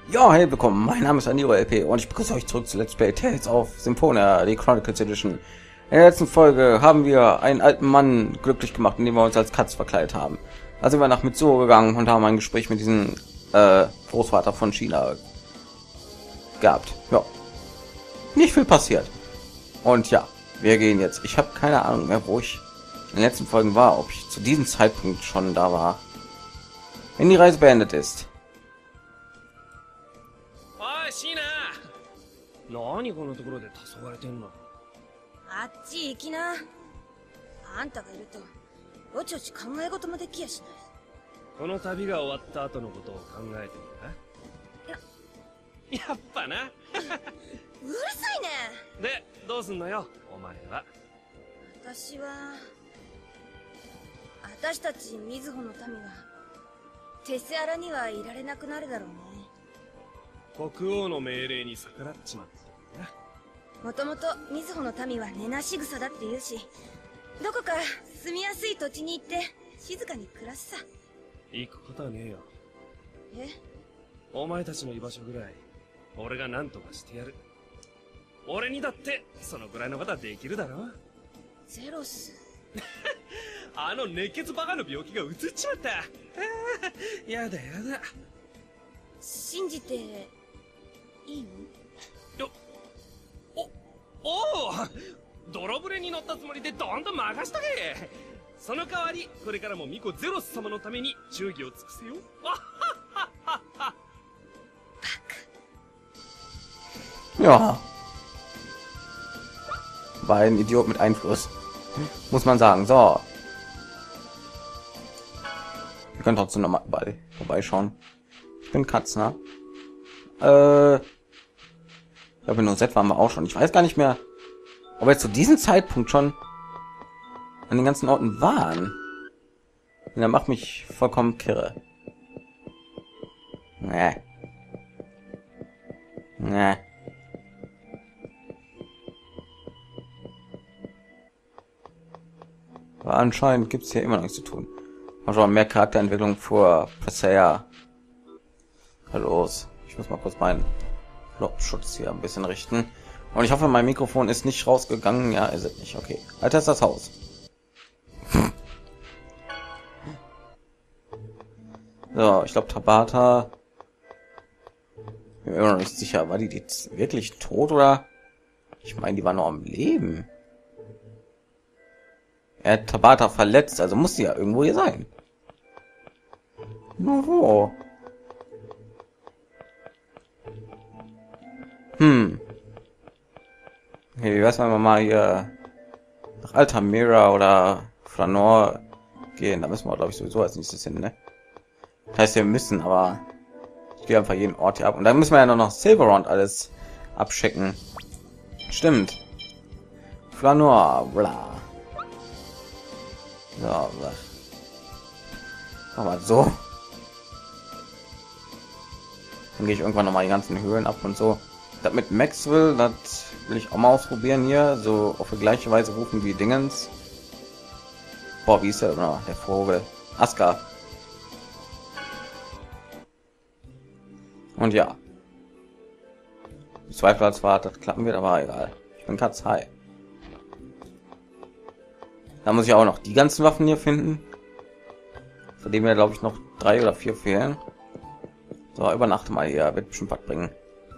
Ja, hey, willkommen. Mein Name ist Aniro LP und ich begrüße euch zurück zu Let's Play Tales of Symphonia, die Chronicles Edition. In der letzten Folge haben wir einen alten Mann glücklich gemacht, indem wir uns als Katz verkleidet haben. Da sind wir nach Mitsuru gegangen und haben ein Gespräch mit diesem Großvater von China gehabt. Ja, nicht viel passiert. Und ja, wir gehen jetzt. Ich habe keine Ahnung mehr, wo ich in den letzten Folgen war, ob ich zu diesem Zeitpunkt schon da war. Wenn die Reise beendet ist. おいシーナ何このところで黄昏れてんのあっち行きな。あんたがいるとおちおち考え事もできやしない。 この旅が終わった後のことを考えてみるかやっぱなうるさいね。 でどうすんのよお前は私は私たち瑞穂の民はテセアラにはいられなくなるだろうね。 国王の命令に逆らっちまったんだな。 もともと瑞穂の民は根なし草だって言うし、どこか住みやすい土地に行って静かに暮らすさ。 行くことはねえよ。 え？ お前たちの居場所ぐらい俺が何とかしてやる。俺にだってそのぐらいのことはできるだろ。 ゼロスあの熱血バカの病気がうつっちまったやだやだ。 信じていいの？ おお泥船に乗ったつもりでどんどん任しとけ。その代わりこれからもミコゼロス様のために忠義を尽くせよ。 Ja, war ein Idiot mit Einfluss, muss man sagen. So, wir können trotzdem noch mal vorbeischauen. Ich bin Katzner. Ich glaube, nur Z waren wir auch schon. Ich weiß gar nicht mehr, ob wir zu diesem Zeitpunkt schon an den ganzen Orten waren. Und der macht mich vollkommen kirre. Nee. Nee. Aber anscheinend gibt es hier immer noch nichts zu tun. Mal schon mehr Charakterentwicklung vor Presea. Los, ich muss mal kurz meinen Lobschutz hier ein bisschen richten. Und ich hoffe, mein Mikrofon ist nicht rausgegangen. Ja, ist es nicht. Okay. Alter, ist das Haus. So, ich glaube, Tabata. Bin mir immer noch nicht sicher. War die jetzt wirklich tot oder? Ich meine, die war noch am Leben. Er hat Tabata verletzt, also muss sie ja irgendwo hier sein. Nur wo? Okay, wie wär's, wenn wir mal hier nach Altamira oder Flanor gehen? Da müssen wir, glaube ich, sowieso als nächstes hin, ne? Das heißt, wir müssen, aber ich gehe einfach jeden Ort hier ab. Und dann müssen wir ja noch Silverround alles abchecken. Stimmt. Flanor, bla. So, aber so. Dann gehe ich irgendwann noch mal die ganzen Höhlen ab und so. Das mit Maxwell, das will ich auch mal ausprobieren hier, so auf die gleiche Weise rufen wie Dingens. Boah, wie ist der, genau, der Vogel? Aska. Und ja. Zweifelsfall das klappen wird, aber egal. Ich bin Katz, hi. Da muss ich auch noch die ganzen Waffen hier finden. Von dem wir, glaube ich, noch 3 oder 4 fehlen. So, übernachte mal hier, wird bestimmt was bringen.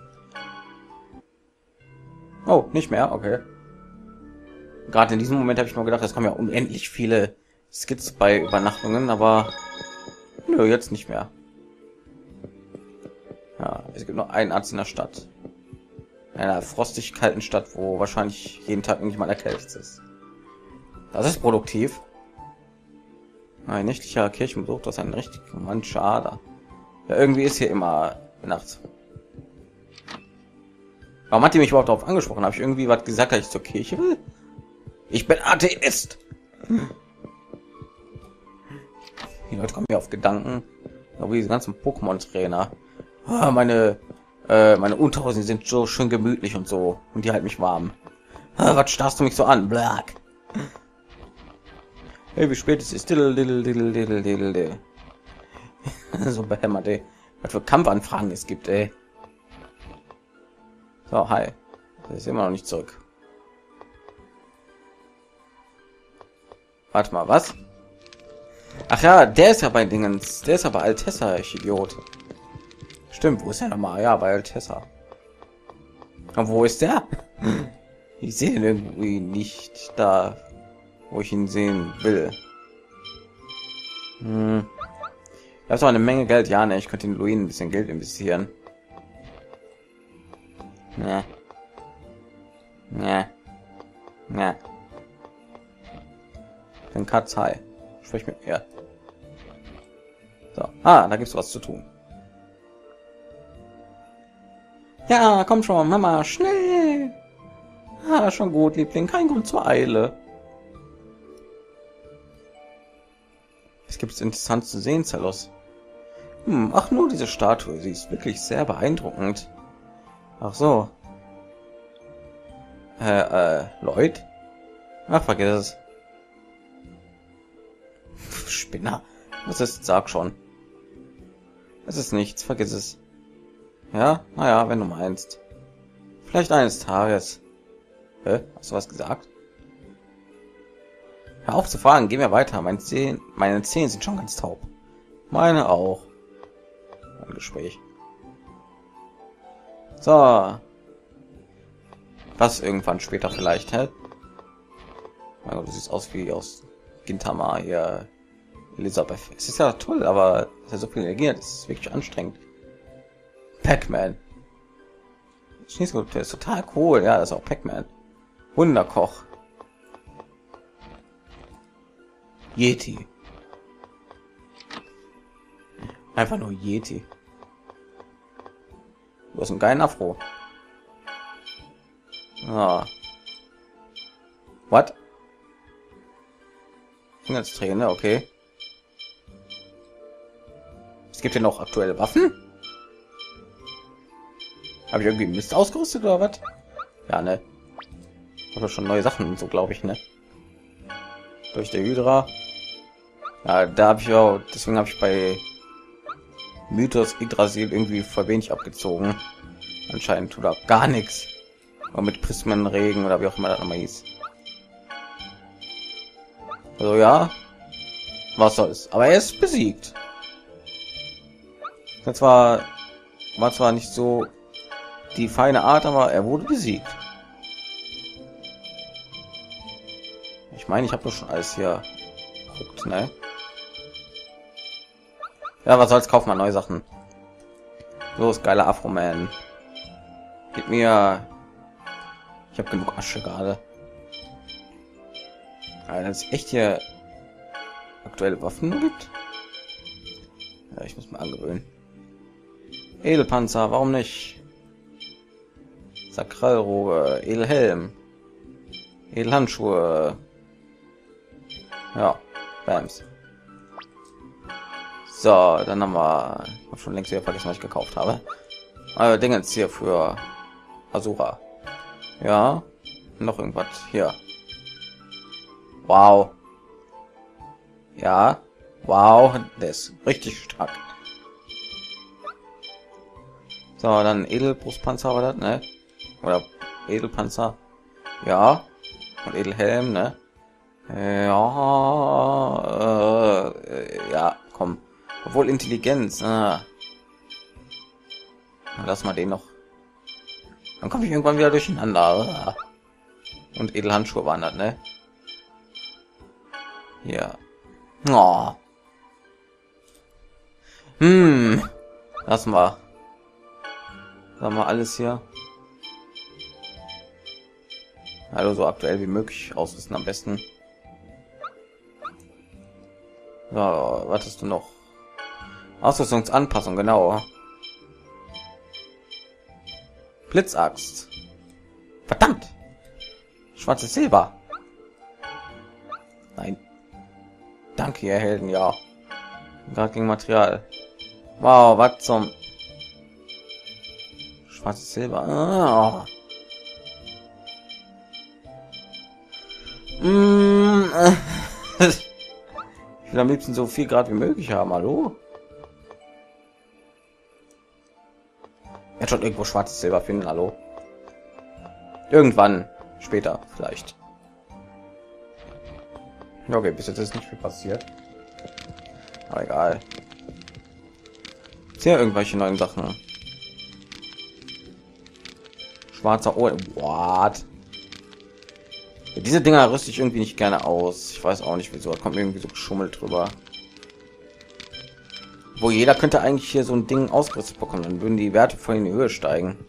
Oh, nicht mehr, okay. Gerade in diesem Moment habe ich nur gedacht, es kommen ja unendlich viele Skits bei Übernachtungen, aber nö, jetzt nicht mehr. Ja, es gibt nur einen Arzt in der Stadt. In einer frostig kalten Stadt, wo wahrscheinlich jeden Tag irgendjemand erkältet ist. Das ist produktiv. Ein nächtlicher Kirchenbesuch, das ist ein richtig Mann, schade. Ja, irgendwie ist hier immer nachts. Warum hat die mich überhaupt darauf angesprochen? Habe ich irgendwie was gesagt, dass ich zur Kirche will? Ich bin Atheist. Die Leute kommen mir auf Gedanken, wie diese ganzen Pokémon-Trainer. Meine Unterhosen sind so schön gemütlich und so und die halten mich warm. Was starrst du mich so an? Black. Hey, wie spät ist es? So behämmert, ey. Was für Kampfanfragen es gibt, ey. So, hi. Das ist immer noch nicht zurück. Warte mal, was? Ach ja, der ist ja bei Dingens. Der ist aber Altessa, ich Idiot. Stimmt, wo ist er nochmal? Ja, bei Altessa. Und wo ist der? Ich sehe ihn irgendwie nicht da, wo ich ihn sehen will. Das war eine Menge Geld. Ja, ne, ich könnte in Luin ein bisschen Geld investieren. Ne. Ne. Ne. Dann Katz, hi. Sprich mit mir. So. Ah, da gibt's was zu tun. Ja, komm schon, Mama, schnell. Ah, schon gut, Liebling, kein Grund zur Eile. Es gibt interessant zu sehen, Zelos. Ach, nur diese Statue, sie ist wirklich sehr beeindruckend. Ach so. Lloyd? Ach, vergiss es. Spinner. Was ist? Sag schon. Es ist nichts, vergiss es. Ja, naja, wenn du meinst. Vielleicht eines Tages. Hast du was gesagt? Hör auf zu fragen, gehen wir weiter. Meine Zähne sind schon ganz taub. Meine auch. Ein Gespräch. So. Was irgendwann später vielleicht, hä? Also, du siehst aus wie aus Gintama hier. Elisabeth. Es ist ja toll, aber es ist ja so viel Energie, das ist wirklich anstrengend. Pac-Man. Schneeskulptur ist total cool. Ja, das ist auch Pac-Man. Wunderkoch. Yeti. Einfach nur Yeti. Du hast einen geilen Afro. Ah. What? Träne, okay. Es gibt ja noch aktuelle Waffen. Habe ich irgendwie Mist ausgerüstet oder was? Ja, ne. Habe schon neue Sachen und so, glaube ich, ne. Durch der Hydra. Ja, da habe ich auch, deswegen habe ich bei Mythos Yggdrasil irgendwie voll wenig abgezogen. Anscheinend tut er gar nichts. Aber mit Prismenregen oder wie auch immer das nochmal hieß. Also ja, was soll's. Aber er ist besiegt. Das war zwar nicht so die feine Art, aber er wurde besiegt. Ich meine, ich habe doch schon alles hier geguckt, ne? Ja, was soll's, kaufen wir neue Sachen. Los, geiler Afro-Man. Gib mir... Ich habe genug Asche gerade. Also, dass es echt hier aktuelle Waffen gibt. Ja, ich muss mal angewöhnen. Edelpanzer, warum nicht? Sakralrobe, Edelhelm, Edelhandschuhe. Ja, Bams. So, dann haben wir... Ich habe schon längst wieder vergessen, was ich gekauft habe. Aber Dinge jetzt hier für Asura. Ja, noch irgendwas hier. Wow. Ja, wow, der ist richtig stark. So, dann Edelbrustpanzer war das, ne? Oder Edelpanzer. Ja. Und Edelhelm, ne? Ja, ja, komm. Obwohl Intelligenz. Lass mal den noch. Dann komme ich irgendwann wieder durcheinander. Und Edelhandschuhe waren das, ne? Ja. Oh. Lassen wir. Sagen wir alles hier. Also so aktuell wie möglich ausrüsten am besten. So, was hast du noch? Ausrüstungsanpassung, genau. Blitzaxt. Verdammt. Schwarzes Silber. Nein. Danke, ihr Helden, ja. Gerade gegen Material. Wow, was zum... Schwarzes Silber. Ah. Ich will am liebsten so viel Grad wie möglich haben, hallo? Er schon irgendwo schwarzes Silber finden. Hallo. Irgendwann später vielleicht. Okay, bis jetzt ist nicht viel passiert. Aber egal. Sehr irgendwelche neuen Sachen. Schwarzer Ohr. What? Ja, diese Dinger rüste ich irgendwie nicht gerne aus. Ich weiß auch nicht wieso. Da kommt mir irgendwie so geschummelt drüber. Wo jeder könnte eigentlich hier so ein Ding ausgerüstet bekommen, dann würden die Werte voll in die Höhe steigen.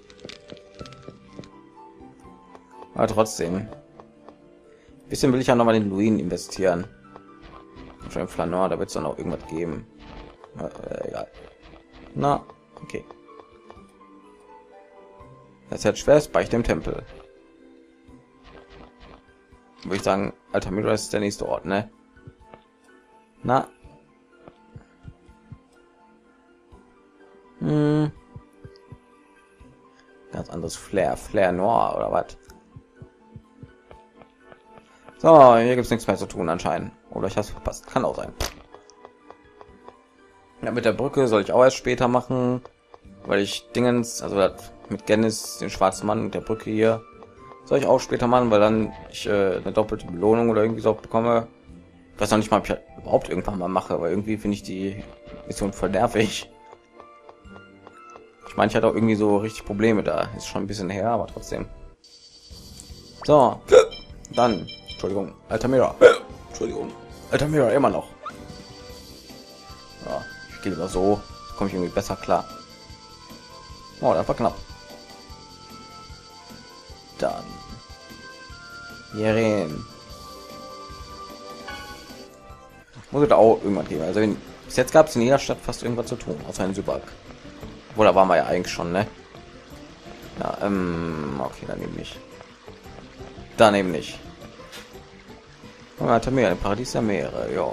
Aber trotzdem. Ein bisschen will ich ja noch mal den Luin investieren. Schon im Flanor, da wird es dann auch irgendwas geben. Egal. Na, okay. Das ist jetzt schwer, ist Beichte im Tempel. Würde ich sagen, Altamira ist der nächste Ort, ne? Na. Ganz anderes Flair Noir oder was? So, hier gibt es nichts mehr zu tun anscheinend. Oder ich habe es verpasst. Kann auch sein. Ja, mit der Brücke soll ich auch erst später machen, weil ich Dingens, also mit Gennis, den schwarzen Mann und der Brücke hier, soll ich auch später machen, weil dann ich eine doppelte Belohnung oder irgendwie so bekomme. Ich weiß noch nicht mal, ob ich überhaupt irgendwann mal mache, weil irgendwie finde ich die Mission voll nervig. Ich meine, ich hatte auch irgendwie so richtig Probleme da. Ist schon ein bisschen her, aber trotzdem. So, dann, Entschuldigung, Altamira. Entschuldigung, Altamira immer noch. Ja, ich gehe lieber so, komme ich irgendwie besser klar. Oh, das war knapp. Dann Jeren. Muss es auch irgendwann geben. Also bis jetzt gab es in jeder Stadt fast irgendwas zu tun, außer in Subak. Wo da waren wir ja eigentlich schon, ne? Ja, okay, dann nehme ich. Da nehme ich. Hatte mehr, ein Paradies der Meere, ja.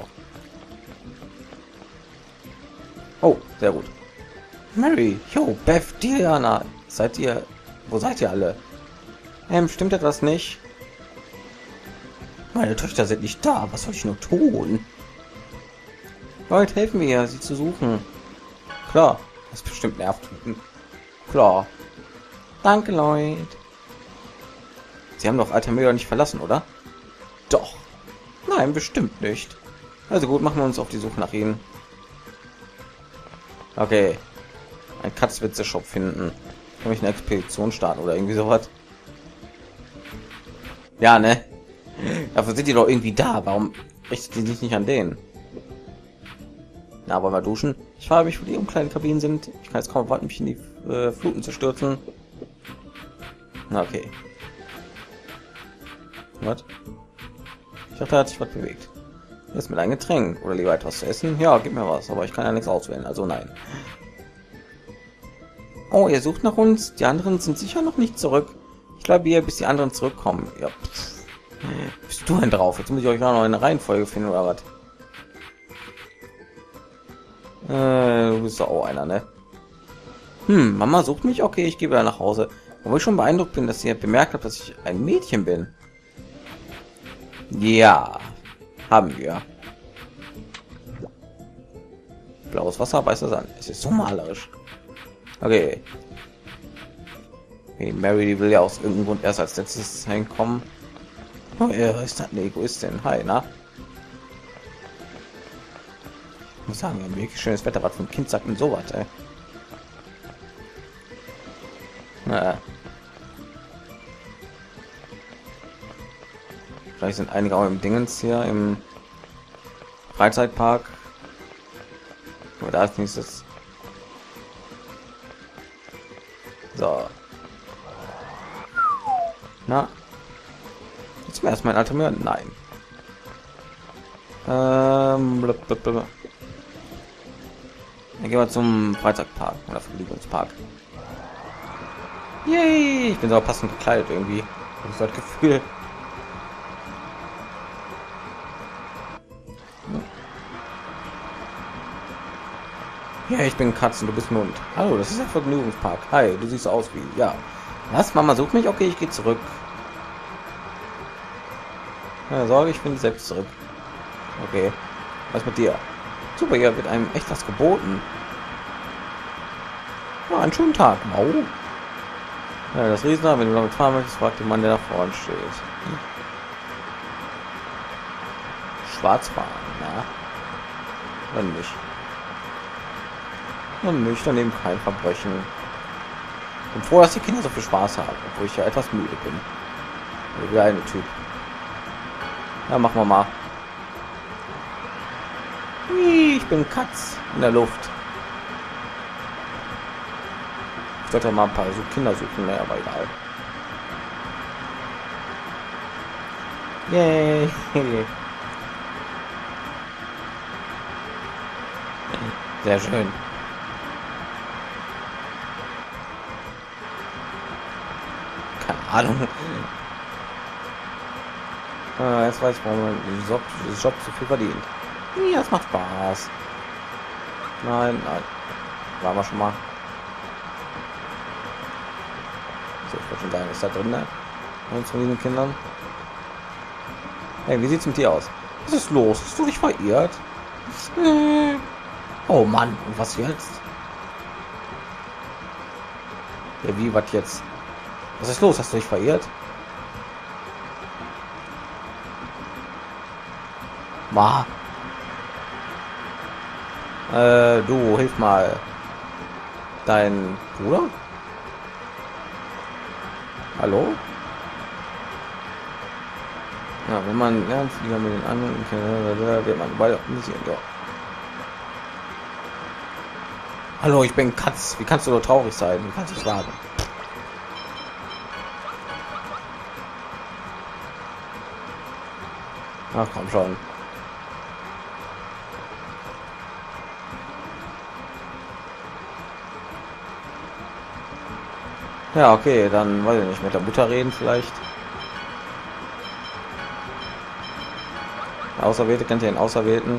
Oh, sehr gut. Mary, yo, Beth, Diana, seid ihr? Wo seid ihr alle? Stimmt etwas nicht? Meine Töchter sind nicht da. Was soll ich nur tun? Leute, helfen mir, sie zu suchen. Klar, das bestimmt nervt. Klar. Danke, Leute. Sie haben doch Altamira nicht verlassen, oder? Doch. Nein, bestimmt nicht. Also gut, machen wir uns auf die Suche nach ihnen. Okay. Ein Katzwitze-Shop finden. Kann ich eine Expedition starten oder irgendwie sowas? Ja, ne? Dafür sind die doch irgendwie da. Warum richtet die sich nicht an den? Na, wollen wir duschen? Ich frage mich, wo die kleinen Kabinen sind. Ich kann jetzt kaum warten, mich in die Fluten zu stürzen. Na, okay. Was? Ich dachte, da hat sich was bewegt. Jetzt mit einem Getränk oder lieber etwas zu essen? Ja, gib mir was, aber ich kann ja nichts auswählen, also nein. Oh, ihr sucht nach uns. Die anderen sind sicher noch nicht zurück. Ich glaube, ihr bis die anderen zurückkommen. Ja. Bist du denn drauf? Jetzt muss ich euch noch eine Reihenfolge finden oder was? Du bist doch auch einer, ne? Mama sucht mich. Okay, ich gehe wieder nach Hause. Obwohl ich schon beeindruckt bin, dass ihr bemerkt habt, dass ich ein Mädchen bin. Ja, haben wir. Blaues Wasser, weißer Sand. Es ist so malerisch. Okay. Hey, Mary, die will ja aus irgendeinem Grund erst als letztes hinkommen. Oh, er ist eine Egoistin. Hi, na? Ich muss sagen, ein wirklich schönes Wetter. Was für ein Kind sagt denn sowas, ey? Na. Vielleicht sind einige auch im Dingens hier im Freizeitpark. Aber da ist nächstes. So. Na. Jetzt wäre erstmal ein alter Meer. Nein. Blablabla. Dann gehen wir zum Freizeitpark oder Vergnügungspark. Yay! Ich bin so passend gekleidet irgendwie. Ich habe das Gefühl. Ja, ich bin Katzen, du bist Mund. Hallo, das ist der Vergnügungspark. Hi, du siehst aus wie... Ja. Was? Mama sucht mich? Okay, ich gehe zurück. Keine Sorge, ich bin selbst zurück. Okay. Was mit dir? Super, hier wird einem echt was geboten. Ja, einen schönen Tag. Mau. Ja, das Riesenrad, wenn du damit fahren möchtest, fragt den Mann, der da vorne steht. Schwarz fahren, ja. Dann nicht. Und nicht, daneben kein Verbrechen. Ich bin froh, dass die Kinder so viel Spaß haben, obwohl ich ja etwas müde bin. Der eine Typ. Ja, machen wir mal. Ich bin Katz in der Luft. Ich sollte mal ein paar so Kinder suchen, ne, aber egal. Yay. Sehr schön. Keine Ahnung. Jetzt weiß ich, warum man dieses Job so viel verdient. Ja, es macht Spaß. Nein, nein. Waren wir schon mal. So, ich wollte schon sagen, ist da drin, ne? Eins von diesen Kindern. Hey, wie sieht's mit dir aus? Was ist los? Hast du dich verirrt? Oh Mann, und was jetzt? Ja, wie, was jetzt? Was ist los? Hast du dich verirrt? Ma. Du, hilf mal. Dein Bruder? Hallo? Ja, wenn man ernst wieder mit den anderen wird man beide amüsieren, ja. Hallo, ich bin Katz. Wie kannst du nur traurig sein? Wie kannst du sagen? Ach komm schon. Ja, okay, dann weiß ich nicht, mit der Mutter reden vielleicht. Der Auserwählte, kennt ihr den Auserwählten?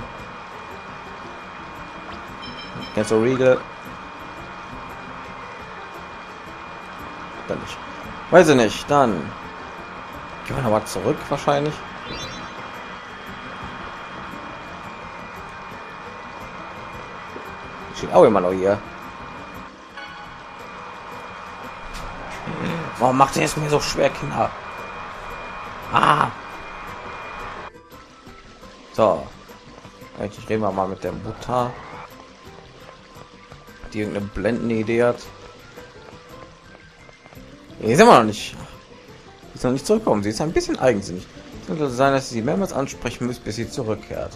Kennst du Regal? Dann nicht. Weiß ich nicht, dann gehen wir noch mal zurück wahrscheinlich. Steht auch immer noch hier. Warum macht ihr es mir so schwer, Kinder? Ah. So. Eigentlich reden wir mal mit der Mutter, die irgendeine blendende Idee hat. Hier sind wir noch nicht. Sie ist noch nicht zurückkommen. Sie ist ein bisschen eigensinnig. Es könnte sein, dass sie mehrmals ansprechen müsst, bis sie zurückkehrt.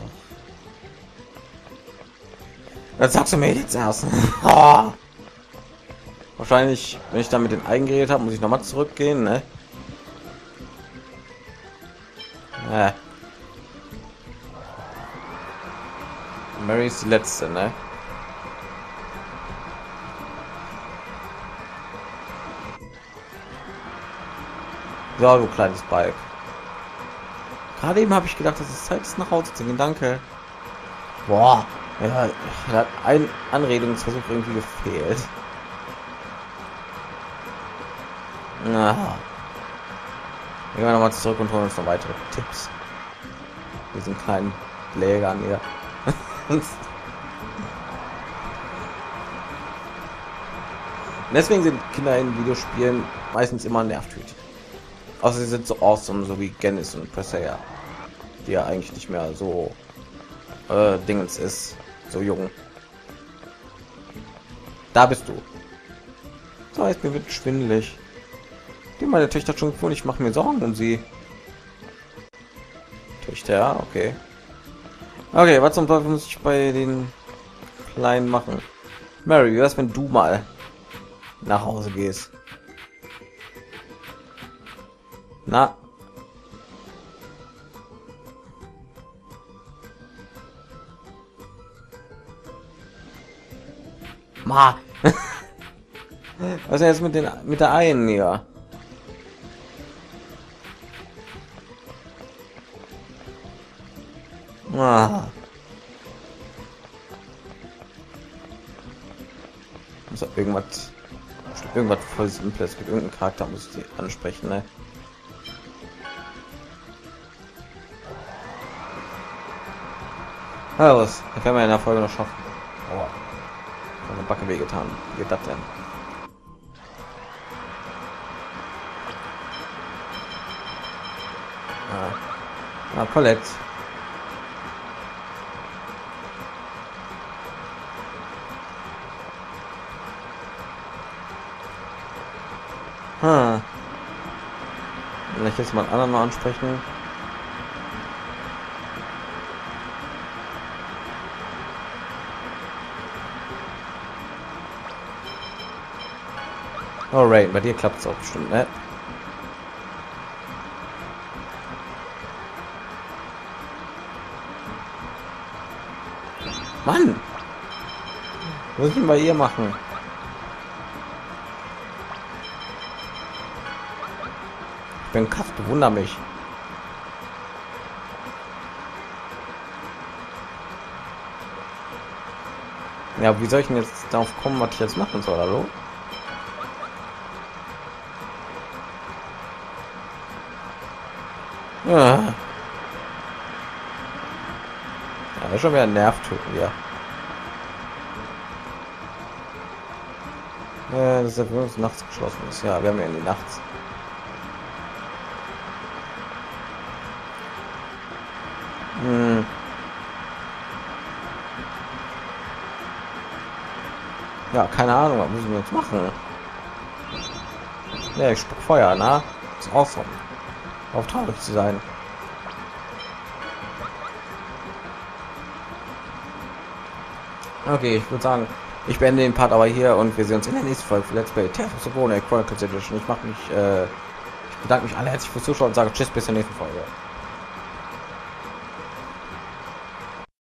Das sagst du mir jetzt erst. Oh. Wahrscheinlich, wenn ich dann mit den eingeredet habe, muss ich noch mal zurückgehen, ne? Mary ist die letzte, ne? So, du kleines Balk. Gerade eben habe ich gedacht, dass es Zeit ist, nach Hause zu gehen. Danke. Boah, ja, hat ein Anredungsversuch irgendwie gefehlt. Na, gehen wir noch mal zurück und holen uns noch weitere Tipps. Diesen kleinen Pflegern hier. Deswegen sind Kinder in Videospielen meistens immer nervtötig. Außer sie sind so awesome, so wie Genis und Presea, die ja eigentlich nicht mehr so Dingens ist, so jung. Da bist du. So, jetzt mir wird schwindelig. Die meine Töchter schon gefunden, ich mache mir Sorgen um sie. Töchter, ja, okay. Okay, was zum Teufel muss ich bei den Kleinen machen? Mary, wie wär's, wenn du mal nach Hause gehst? Na? Ma. Was ist jetzt mit der einen hier? Ah. Muss irgendwas voll simples, mit irgendeinem Charakter muss ich die ansprechen, ne? Ja, was? Das werden wir in der Folge noch schaffen. Oh. Backe wehgetan. Wie geht das denn? Ah, Colette. Vielleicht jetzt mal einen anderen mal ansprechen. Oh, Rain, bei dir klappt es auch bestimmt, ne? Mann! Was muss ich denn bei ihr machen? Ich bin Kraft, bewundere mich. Ja, wie soll ich denn jetzt darauf kommen, was ich jetzt machen soll, hallo? Ja, ja schon wieder Nervtöten, ja. Das ist ja für uns nachts geschlossen ist. Ja, wir haben ja in die Nachts. Ja, keine Ahnung, was müssen wir jetzt machen? Ja, ich spuck Feuer, na? Ist awesome. Auf traurig zu sein. Okay, ich würde sagen, ich beende den Part aber hier und wir sehen uns in der nächsten Folge für Let's Play Tales of Symphonia Chronicles Edition. Ich bedanke mich alle herzlich fürs Zuschauen und sage Tschüss bis zur nächsten Folge.